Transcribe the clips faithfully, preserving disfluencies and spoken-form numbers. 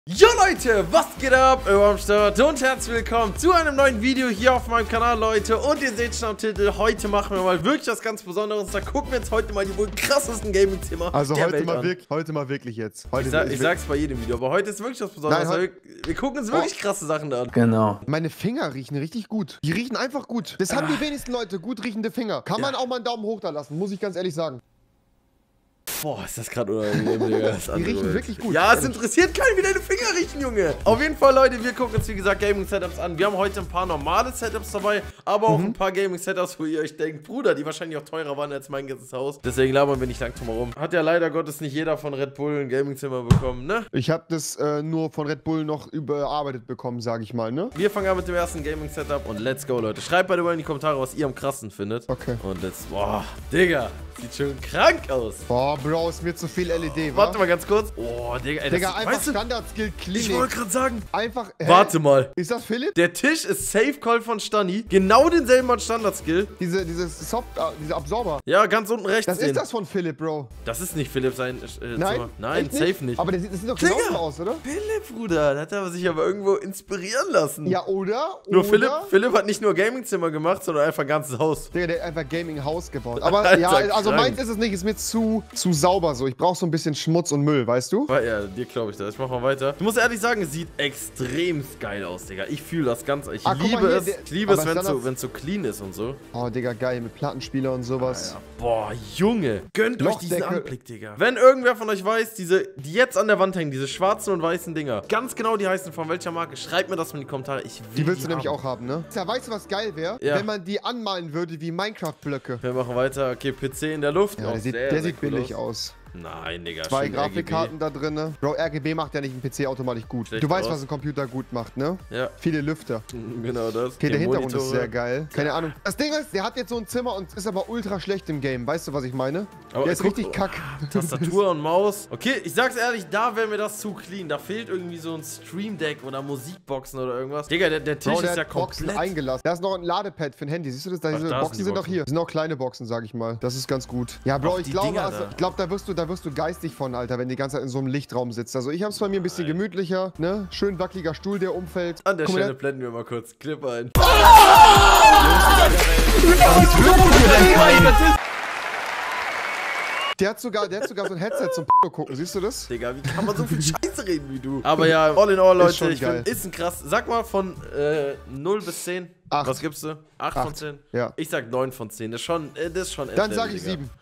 Jo Leute, was geht ab? Am Start und herzlich willkommen zu einem neuen Video hier auf meinem Kanal, Leute. Und ihr seht schon am Titel, heute machen wir mal wirklich was ganz Besonderes. Da gucken wir uns heute mal die wohl krassesten Gaming-Zimmer Also der heute Welt mal an. wirklich, heute mal wirklich jetzt. Heute Ich, sag, ich sag's bei jedem Video, aber heute ist wirklich was Besonderes. Nein, wir, wir gucken uns wirklich krasse Sachen an. Genau. Meine Finger riechen richtig gut. Die riechen einfach gut. Das haben die wenigsten Leute, gut riechende Finger. Kann man Ja. auch mal einen Daumen hoch da lassen, muss ich ganz ehrlich sagen. Boah, ist das gerade unangenehm, Digga. Das Die andere riechen Welt. wirklich gut. Ja, es interessiert keinen, wie deine Finger riechen, Junge. Auf jeden Fall, Leute, wir gucken uns, wie gesagt, Gaming-Setups an. Wir haben heute ein paar normale Setups dabei, aber auch Mhm. ein paar Gaming-Setups, wo ihr euch denkt, Bruder, die wahrscheinlich auch teurer waren als mein ganzes Haus. Deswegen labern wir nicht lang drum herum. Hat ja leider Gottes nicht jeder von Red Bull ein Gaming-Zimmer bekommen, ne? Ich habe das äh, nur von Red Bull noch überarbeitet bekommen, sage ich mal, ne? Wir fangen an mit dem ersten Gaming-Setup und let's go, Leute. Schreibt bei in die Kommentare, was ihr am krassesten findet. Okay. Und let's, boah, Digga, sieht schon krank aus. Boah, Bro, ist mir zu viel L E D, wa? Warte mal ganz kurz. Oh, Digga, ey, Digga, das, einfach weißt du, Standard-Skill ich Klinik. wollte gerade sagen, Einfach, hä? warte mal. Ist das Philipp? Der Tisch ist Safe Call von Stani. Genau denselben als Standard-Skill. Diese, dieses Soft, äh, diese Absorber. Ja, ganz unten rechts. Das den. ist das von Philipp, Bro. Das ist nicht Philipp sein äh, Nein? Zimmer. Nein, Echt safe nicht. Aber der sieht, das sieht doch Digga. genauso aus, oder? Philipp, Bruder, da hat er sich aber irgendwo inspirieren lassen. Ja, oder? Nur oder? Philipp, Philipp hat nicht nur Gaming-Zimmer gemacht, sondern einfach ein ganzes Haus. Digga, der hat einfach Gaming-Haus gebaut. Aber Alter, ja, also krank. meins ist es nicht, ist mir zu, zu sauber so. Ich brauche so ein bisschen Schmutz und Müll, weißt du? Ja, dir glaube ich das. Ich mach mal weiter. Ich muss ehrlich sagen, es sieht extrem geil aus, Digga. Ich fühle das ganz. Ich Ah, guck liebe mal hier, es. der- Ich liebe es, aber wenn es so, Standards- wenn's so clean ist und so. Oh, Digga, geil, mit Plattenspieler und sowas. Boah, Junge. Gönnt euch diesen Lochdecke. Anblick, Digga. Wenn irgendwer von euch weiß, diese, die jetzt an der Wand hängen, diese schwarzen und weißen Dinger, ganz genau die heißen von welcher Marke, schreibt mir das mal in die Kommentare. Ich will Die willst du nämlich haben. auch haben, ne? Ja, weißt du, was geil wäre? Ja. Wenn man die anmalen würde wie Minecraft-Blöcke. Wir machen weiter. Okay, P C in der Luft. Ja, Oh, der sieht, sehr, der sehr sieht cool billig aus. aus. Nein, Digga. Zwei schön Grafikkarten da drin. Bro, R G B macht ja nicht ein P C automatisch gut. Schlecht du weißt, aus. was ein Computer gut macht, ne? R G B. Ja, Viele Lüfter. genau das. Okay, der Die Hintergrund ist Monitore. sehr geil. Keine Ahnung. Das Ding ist, der hat jetzt so ein Zimmer und ist aber ultra schlecht im Game. Weißt du, was ich meine? Aber der ist guck, richtig kack. Tastatur und Maus. Okay, ich sag's ehrlich, da wäre mir das zu clean. Da fehlt irgendwie so ein Stream Deck oder Musikboxen oder irgendwas. Digga, der, der Tisch Bro, der ist ja hat Boxen komplett... eingelassen. Da ist noch ein Ladepad für ein Handy. Siehst du das? Da Ach, diese da sind Boxen die sind doch Boxen. hier. Das sind auch kleine Boxen, sag ich mal. Das ist ganz gut. Ja, Bro, Ach, ich die glaube, Dinger also, da. ich glaube, da wirst du, da wirst du geistig von, Alter, wenn die ganze Zeit in so einem Lichtraum sitzt. Also ich hab's bei mir ein bisschen Nein. gemütlicher, ne? Schön wackeliger Stuhl, der umfällt. An der Guck mal, Stelle blenden wir mal kurz Clip ein. Der hat sogar, der hat sogar so ein Headset zum P gucken, siehst du das? Digga, wie kann man so viel Scheiße reden wie du? Aber ja, all in all, Leute, schon ich geil. finde, ist ein krass. Sag mal von äh, null bis zehn. Acht. Was gibst du? acht von Acht. zehn? Ja. Ich sag neun von zehn. Das ist schon, äh, das ist schon Dann Endlevel, sage ich Digga. sieben.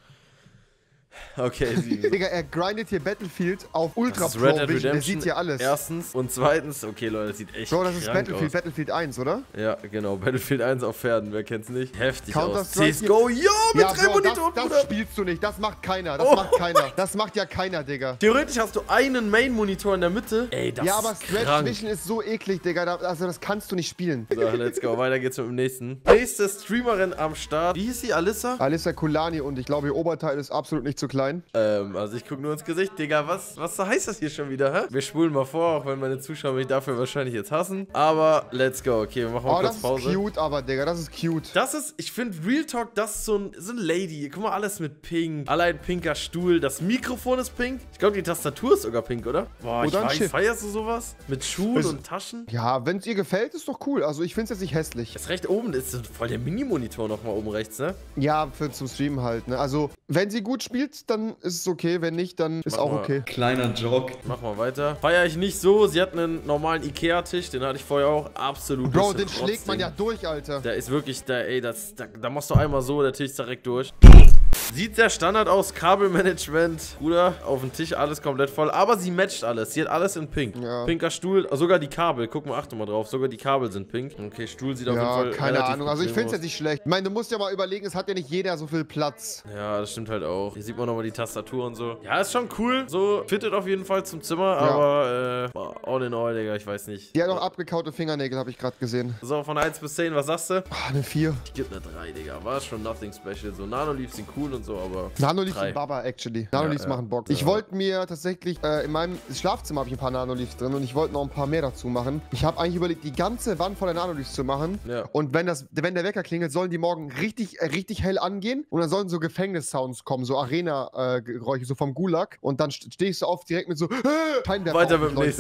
Okay, sieben. Digga, er grindet hier Battlefield auf Ultra Das ist Pro Red Dead Vision. Der Redemption. sieht hier alles. Erstens. Und zweitens, okay, Leute, das sieht echt Bro, das ist krank Battlefield, aus. Battlefield eins, oder? Ja, genau. Battlefield eins auf Pferden, wer kennt's nicht? Heftig aus. Counter-Strike C S G O, ja, mit Ja, drei Bro, das, Monitoren, das Bruder. spielst du nicht. Das macht keiner. Das Oh. macht keiner. Das macht ja keiner, Digga. Theoretisch hast du einen Main-Monitor in der Mitte. Ey, das Ja, aber ist Stretch krank. Vision ist so eklig, Digga. Da- Also das kannst du nicht spielen. So, let's go. Weiter geht's mit dem nächsten. Nächste Streamerin am Start. Wie hieß sie? Alyssa? Alissa Kulani und ich glaube, ihr Oberteil ist absolut nicht zu klein. Ähm, also ich guck nur ins Gesicht. Digga, was, was heißt das hier schon wieder, hä? Wir spulen mal vor, auch wenn meine Zuschauer mich dafür wahrscheinlich jetzt hassen. Aber let's go. Okay, wir machen mal Oh, kurz das ist Pause. cute, aber, Digga, das ist cute. Das ist, ich finde, Real Talk, das ist so ein, so ein Lady. Guck mal, alles mit Pink. Allein pinker Stuhl. Das Mikrofon ist pink. Ich glaube, die Tastatur ist sogar pink, oder? Boah, ich Oder ein weiß, Schiff. feierst du sowas? Mit Schuhen Ist- und Taschen? Ja, wenn es ihr gefällt, ist doch cool. Also ich finde es jetzt nicht hässlich. Das recht oben ist voll der Mini-Monitor nochmal oben rechts, ne? Ja, für zum Streamen halt, ne? Also, wenn sie gut spielt, dann ist es okay. Wenn nicht, dann ist Mach auch mal. okay. Kleiner Joke. Mach mal weiter. Feier ich nicht so. Sie hat einen normalen Ikea-Tisch, den hatte ich vorher auch. Absolut. Bro, den schlägt man ja durch, Alter. Der ist wirklich, der, ey, das, da, da machst du einmal so, der Tisch ist direkt durch. Sieht sehr Standard aus, Kabelmanagement, Bruder, auf dem Tisch alles komplett voll, aber sie matcht alles, sie hat alles in pink. Ja. Pinker Stuhl, sogar die Kabel, guck mal, achte mal drauf, sogar die Kabel sind pink. Okay, Stuhl sieht auf jeden Ja, Fall keine relativ Ahnung. Also ich bequem finde es jetzt aus. nicht schlecht. Ich meine, du musst ja mal überlegen, es hat ja nicht jeder so viel Platz. Ja, das stimmt halt auch. Hier sieht man nochmal die Tastatur und so. Ja, ist schon cool, so fittet auf jeden Fall zum Zimmer, aber äh, boah, all in all, Digga, ich weiß nicht. Die hat auch abgekaute Fingernägel, habe ich gerade gesehen. So, von eins bis zehn, was sagst du? Ah, eine vier. Ich gebe eine drei, Digga. War schon nothing special. So, Nanoleafs sind cool und so, aber. Nanoleafs drei. sind Baba, actually. Nanoleafs Ja, ja. machen Bock. Ja. Ich wollte mir tatsächlich, äh, in meinem Schlafzimmer habe ich ein paar Nanoleafs drin und ich wollte noch ein paar mehr dazu machen. Ich habe eigentlich überlegt, die ganze Wand voller Nanoleafs zu machen. Ja. Und wenn, das, wenn der Wecker klingelt, sollen die morgen richtig, äh, richtig hell angehen und dann sollen so Gefängnissounds kommen, so Arena-Geräusche, so vom Gulag. Und dann st- stehe ich so auf direkt mit so, äh, Scheinwerfer Weiter auf mit mich dem leuchtet. nächsten Streamer.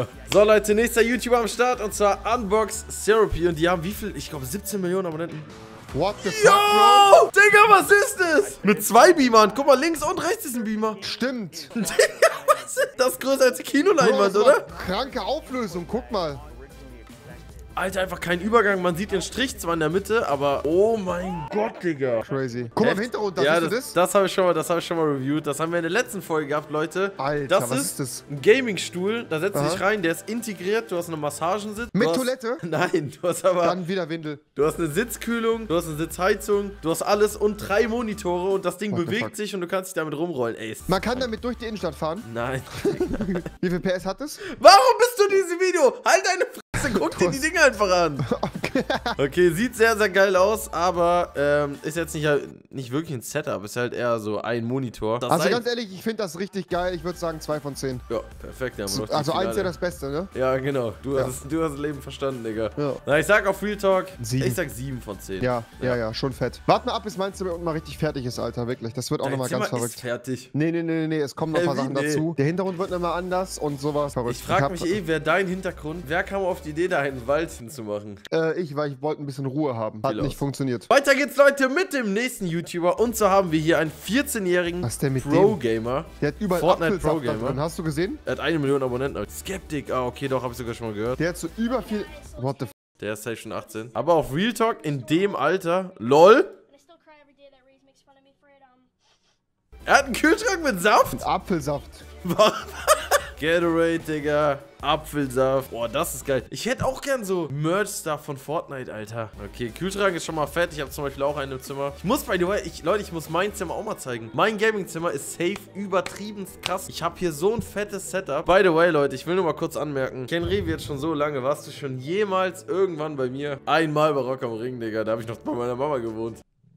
So Leute, nächster YouTuber am Start und zwar Unbox Therapy und die haben wie viel? Ich glaube siebzehn Millionen Abonnenten. What the fuck, Yo, Bro? Digga, was ist das? Mit zwei Beamern. Guck mal, links und rechts ist ein Beamer. Stimmt. Digga, was ist das? Größer als die Bro, Kinoleinwand, das war oder? kranke Auflösung, guck mal. Alter, einfach kein Übergang. Man sieht den Strich zwar in der Mitte, aber oh mein Gott, Digga. Crazy. Guck mal im Hintergrund, da ja, siehst du das, das? das habe ich schon mal, das habe ich schon mal reviewed. Das haben wir in der letzten Folge gehabt, Leute. Alter, das was ist, ist das? ein Gaming-Stuhl. Da setzt du Aha. dich rein, der ist integriert. Du hast eine Massagensitz. Mit du hast, Toilette? Nein, du hast aber, Dann wieder Windel. du hast eine Sitzkühlung, du hast eine Sitzheizung, du hast alles und drei Monitore und das Ding What the bewegt fuck? sich und du kannst dich damit rumrollen. Ey, ist Man kann damit durch die Innenstadt fahren. Nein. Wie viel P S hat es? Warum bist du in diesem Video? Halt deine Fresse, guck dir die Dinge einfach an. Okay. Okay, sieht sehr, sehr geil aus, aber ähm, ist jetzt nicht, nicht wirklich ein Setup, ist halt eher so ein Monitor. Das Also ein- ganz ehrlich, ich finde das richtig geil. Ich würde sagen zwei von zehn. Ja, perfekt. Ja, haben wir noch die Also eins Finale. wäre das Beste, ne? Ja, genau. Du, Ja. Hast, du hast das Leben verstanden, Digga. Ja. Na, ich sag auf Real Talk, Sieben. ich sag sieben von zehn. Ja, ja, ja, schon fett. Warte mal ab, bis mein Zimmer unten mal richtig fertig ist, Alter, wirklich. Das wird auch Dein nochmal ganz Zimmer verrückt. ist fertig. Nee, nee, nee, nee, es kommen noch ein Äh, paar wie? Sachen Nee. dazu. Der Hintergrund wird nochmal anders und sowas. Verrückt. Ich frage hab- mich eh, wer dein Hintergrund, wer kam auf die Idee, da einen Wald hinzumachen? Äh, ich, weil ich wollte ein bisschen Ruhe haben. Hat Viel nicht aus. funktioniert. Weiter geht's, Leute, mit dem nächsten YouTuber. Und zwar haben wir hier einen vierzehnjährigen Was denn mit dem? Pro-Gamer. Der hat überall Fortnite Apfelsaft da Pro-Gamer. drin. Hast du gesehen? Er hat eine Million Abonnenten. Skeptic, ah, okay, doch, habe ich sogar schon mal gehört. Der hat so über viel... What the f... Der ist safe schon achtzehn. Aber auf Real Talk in dem Alter, lol. And I still cry every day that Reese makes fun of me for it. Um, Er hat einen Kühlschrank mit Saft. Apfelsaft. Gatorade, Digga. Apfelsaft. Boah, das ist geil. Ich hätte auch gern so Merch-Stuff von Fortnite, Alter. Okay, Kühlschrank ist schon mal fett. Ich habe zum Beispiel auch einen im Zimmer. Ich muss, by the way, ich, Leute, ich muss mein Zimmer auch mal zeigen. Mein Gaming-Zimmer ist safe übertrieben krass. Ich habe hier so ein fettes Setup. By the way, Leute, ich will nur mal kurz anmerken. Ken Rewe jetzt schon so lange. Warst du schon jemals irgendwann bei mir? Einmal bei Rock am Ring, Digga. Da habe ich noch bei meiner Mama gewohnt.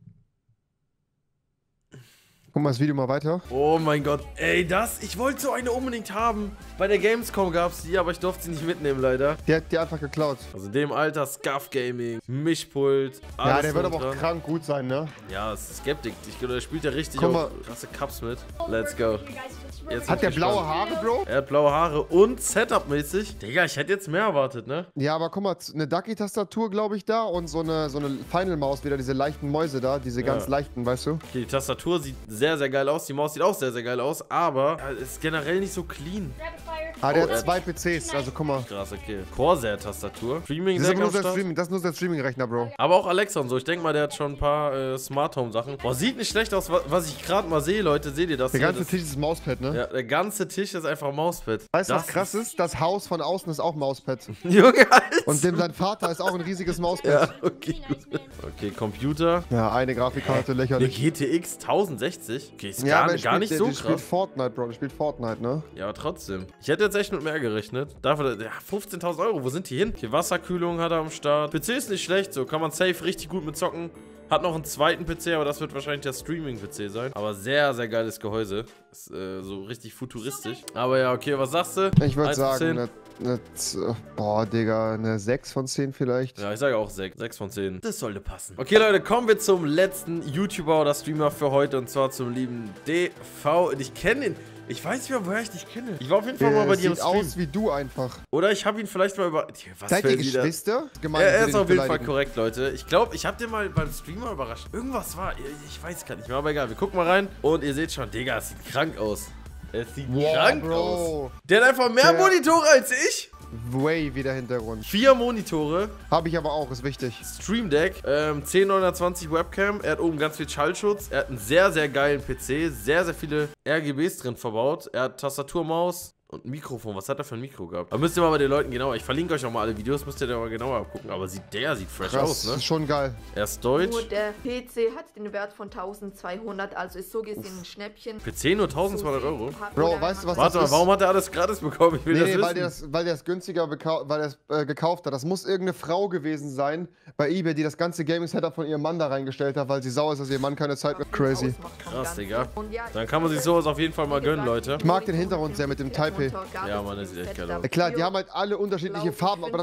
Guck mal das Video mal weiter. Oh mein Gott. Ey, das, ich wollte so eine unbedingt haben. Bei der Gamescom gab es die, aber ich durfte sie nicht mitnehmen, leider. Der hat die einfach geklaut. Also in dem Alter, Scuff Gaming, Mischpult, alles Ja, der wird drum aber auch dran. krank gut sein, ne? Ja, es ist Skeptic. Ich glaube, der spielt ja richtig Guck auch mal. krasse Cups mit. Let's go. Jetzt Hat bin der ich blaue gespannt. Haare, Bro? Er hat blaue Haare und Setup-mäßig. Digga, ich hätte jetzt mehr erwartet, ne? Ja, aber guck mal, eine Ducky-Tastatur, glaube ich, da und so eine, so eine Final-Maus, wieder diese leichten Mäuse da, diese ganz leichten, weißt du? Okay, die Tastatur sieht sehr, sehr geil aus. Die Maus sieht auch sehr, sehr geil aus. Aber ja, ist generell nicht so clean. rapid fire. Ah, der Oh, hat zwei P Cs, also guck mal. Krass, okay. Corsair-Tastatur. Streaming Das ist, sehr aber nur am sein Start. Streaming, das ist nur sein Streaming-Rechner, Bro. Aber auch Alexa und so. Ich denke mal, der hat schon ein paar äh, Smart Home Sachen. Boah, sieht nicht schlecht aus. Was, was ich gerade mal sehe, Leute. Seht ihr das? Der hier? ganze das, Tisch ist Mauspad, ne? Ja, der ganze Tisch ist einfach Mauspad. Weißt du, was Das krass ist? Das Haus von außen ist auch Mauspad. Junge, Alter. Und dem sein Vater ist auch ein riesiges Ja, Mauspad. okay, gut. Okay, Computer. Ja, eine Grafikkarte, Eine lächerlich. G T X tausendsechzig. Okay, ist Ja, gar, aber er gar spielt- nicht der, so der spielt krass. Fortnite, Bro. Der spielt Fortnite, ne? Ja, aber trotzdem. Ich hätte jetzt echt mit mehr gerechnet. Dafür, ja, fünfzehntausend Euro, wo sind die hin? Okay, Wasserkühlung hat er am Start. P C ist nicht schlecht, so kann man safe richtig gut mit zocken. Hat noch einen zweiten P C, aber das wird wahrscheinlich der Streaming-P C sein. Aber sehr, sehr geiles Gehäuse. Ist äh, so richtig futuristisch. Aber ja, okay, was sagst du? Ich würde Eins von zehn? sagen, eine, eine, Z- boah, Digga, eine sechs von zehn vielleicht. Ja, ich sage auch sechs. sechs von zehn. Das sollte passen. Okay, Leute, kommen wir zum letzten YouTuber oder Streamer für heute. Und zwar zum lieben D V. Und ich kenne ihn. Ich weiß nicht mehr, woher ich dich kenne. Ich war auf jeden Fall mal Der bei dir im sieht Stream. aus wie du einfach. Oder ich habe ihn vielleicht mal über... Was Seid für ihr Lieder? Geschwister? Gemein, Er, ich er will ist dich auf jeden Fall beleidigen. korrekt, Leute. Ich glaube, ich habe den mal beim Streamer überrascht. Irgendwas war, ich weiß gar nicht mehr, aber egal. Wir gucken mal rein und ihr seht schon, Digga, es sieht krank aus. Es sieht Wow, krank Bro. aus. Der hat einfach mehr Der- Monitore als ich. Way wie der Hintergrund. Vier Monitore, Habe ich aber auch, ist wichtig. Stream Deck, ähm, zehn neunhundertzwanzig Webcam. Er hat oben ganz viel Schallschutz. Er hat einen sehr, sehr geilen P C. Sehr, sehr viele R G Bs drin verbaut. Er hat Tastatur, Maus und ein Mikrofon. Was hat er für ein Mikro gehabt? Da müsst ihr mal bei den Leuten genauer. Ich verlinke euch auch mal alle Videos, müsst ihr da mal genauer abgucken. Aber sieht der sieht fresh Krass, aus, ne? ist schon geil. Er ist deutsch. Nur der P C hat den Wert von eintausendzweihundert, also ist so gesehen ein Schnäppchen. P C nur eintausendzweihundert Euro. Bro, weißt du, was Warte das mal, ist? warum hat er alles gratis bekommen? Ich will Nee, das nee, wissen. weil der das, weil der es günstiger bekau weil der es äh, gekauft hat. Das muss irgendeine Frau gewesen sein bei eBay, die das ganze Gaming-Setup von ihrem Mann da reingestellt hat, weil sie sauer ist, dass ihr Mann keine Zeit mit. Crazy. Krass, Digga. Dann kann man sich sowas auf jeden Fall mal gönnen, Leute. Ich mag den Hintergrund sehr mit dem Taipei. Ja, Mann, der sieht echt geil aus. Ja, klar, die haben halt alle unterschiedliche Farben, aber das ist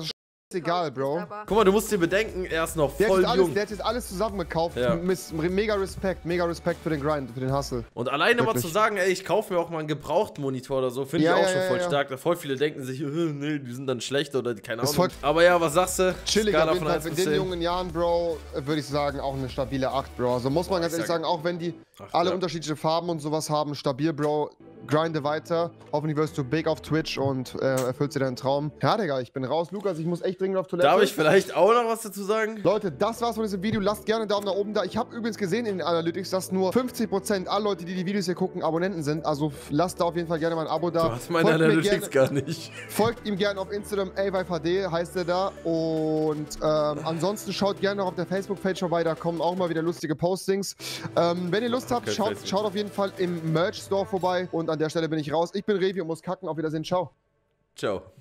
egal, Bro. Aber Guck mal, du musst dir bedenken, er ist noch Der hat, voll jetzt alles, jung. der hat jetzt alles zusammengekauft. Ja. Mis- Mega Respekt, mega Respekt für den Grind, für den Hustle. Und alleine mal Wirklich. zu sagen, ey, ich kaufe mir auch mal einen gebrauchten Monitor oder so, finde Ja, ich auch ja, schon ja, voll ja. stark. Da voll viele denken sich, äh, nee, die sind dann schlecht oder die, keine Ist Ahnung. voll Aber ja, was sagst du? Chillig Skala auf jeden von Fall. eins In bis den zehn. jungen Jahren, Bro, würde ich sagen, auch eine stabile acht, Bro. Also muss man Boah, ganz ich ehrlich sag- sagen, auch wenn die Acht, alle ja. unterschiedliche Farben und sowas haben, stabil, Bro. Grinde weiter. Hoffentlich wirst du big auf Twitch und äh, erfüllst dir deinen Traum. Ja, Digga, ich bin raus. Lukas, ich muss echt dringend auf Toilette. Darf ich vielleicht auch noch was dazu sagen? Leute, das war's von diesem Video. Lasst gerne einen Daumen nach oben da. Ich habe übrigens gesehen in den Analytics, dass nur fünfzig Prozent aller Leute, die die Videos hier gucken, Abonnenten sind. Also lasst da auf jeden Fall gerne mal ein Abo da. Du hast meine Folgt mir Analytics gerne- gar nicht. Folgt ihm gerne auf Instagram, A Y V D heißt er da. Und ähm, ansonsten schaut gerne noch auf der Facebook-Page vorbei, da kommen auch mal wieder lustige Postings. Ähm, wenn ihr Lust habt, Okay, schaut, Facebook. schaut auf jeden Fall im Merch-Store vorbei. Und an der Stelle bin ich raus. Ich bin Revi und muss kacken. Auf Wiedersehen. Ciao. Ciao.